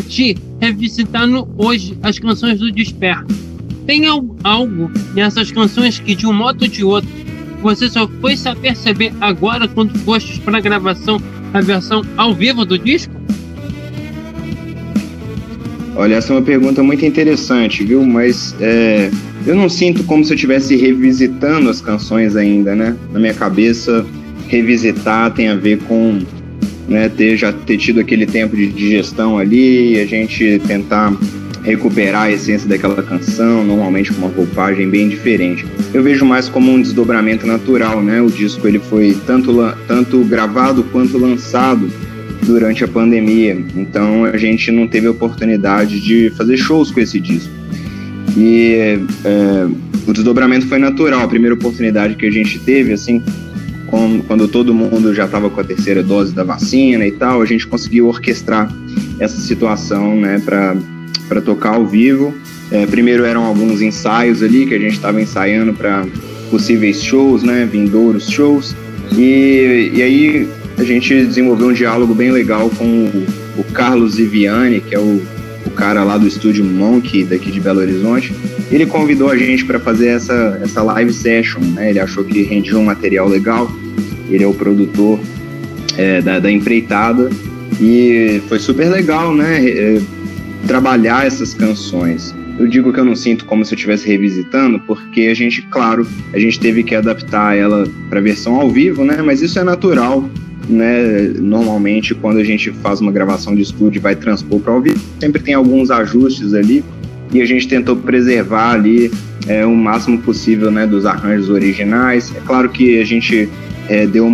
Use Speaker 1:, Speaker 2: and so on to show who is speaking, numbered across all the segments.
Speaker 1: ti revisitando hoje as canções do Desperto. Tem algo nessas canções que, de um modo ou de outro, você só foi se aperceber agora quando foste para a gravação da versão ao vivo do disco?
Speaker 2: Olha, essa é uma pergunta muito interessante, viu? Mas eu não sinto como se eu estivesse revisitando as canções ainda, né? Na minha cabeça, revisitar tem a ver com, né, ter tido aquele tempo de digestão ali, a gente tentar recuperar a essência daquela canção, normalmente com uma roupagem bem diferente. Eu vejo mais como um desdobramento natural, né? O disco ele foi tanto gravado quanto lançado durante a pandemia, então a gente não teve a oportunidade de fazer shows com esse disco. E o desdobramento foi natural. A primeira oportunidade que a gente teve, assim, quando todo mundo já estava com a terceira dose da vacina e tal, a gente conseguiu orquestrar essa situação, né, para tocar ao vivo. Primeiro eram alguns ensaios ali que a gente estava ensaiando para possíveis shows, né, vindouros shows, e aí a gente desenvolveu um diálogo bem legal com o Carlos Viviani, que é o cara lá do estúdio Monk, daqui de Belo Horizonte. Ele convidou a gente para fazer essa live session, né? Ele achou que rendia um material legal. Ele é o produtor da empreitada, e foi super legal, né? Trabalhar essas canções. Eu digo que eu não sinto como se eu estivesse revisitando, porque a gente teve que adaptar ela para a versão ao vivo, né? Mas isso é natural, né? Normalmente, quando a gente faz uma gravação de estúdio e vai transpor para ao vivo, sempre tem alguns ajustes ali, e a gente tentou preservar ali o máximo possível, né, dos arranjos originais. É claro que a gente deu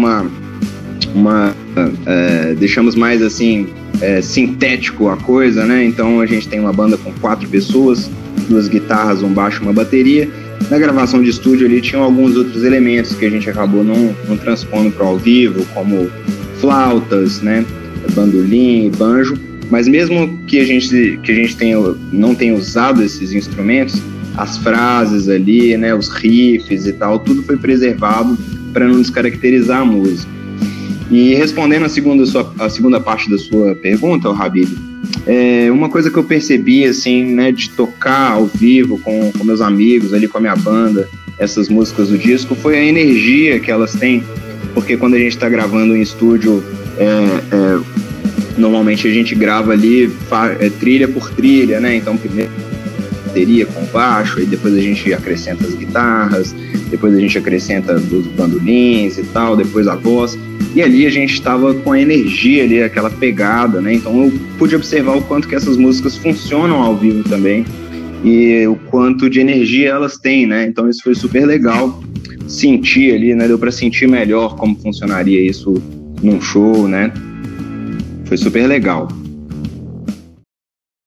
Speaker 2: deixamos mais assim sintético a coisa, né? Então a gente tem uma banda com 4 pessoas, 2 guitarras, um baixo e uma bateria. Na gravação de estúdio ali tinham alguns outros elementos que a gente acabou não transpondo para ao vivo, como flautas, né, bandolim, banjo. Mas mesmo que a gente não tenha usado esses instrumentos, as frases ali, né, os riffs e tal, tudo foi preservado para não descaracterizar a música. E respondendo a segunda parte da sua pergunta, Habib, uma coisa que eu percebi, assim, né, de tocar ao vivo com meus amigos ali, com a minha banda, essas músicas do disco, foi a energia que elas têm, porque quando a gente está gravando em estúdio, normalmente a gente grava ali trilha por trilha, né? Então primeiro bateria com baixo, aí depois a gente acrescenta as guitarras, depois a gente acrescenta os bandolins e tal, depois a voz. E ali a gente estava com a energia ali, aquela pegada, né? Então eu pude observar o quanto que essas músicas funcionam ao vivo também e o quanto de energia elas têm, né? Então isso foi super legal sentir ali, né? Deu para sentir melhor como funcionaria isso num show, né? Foi super legal.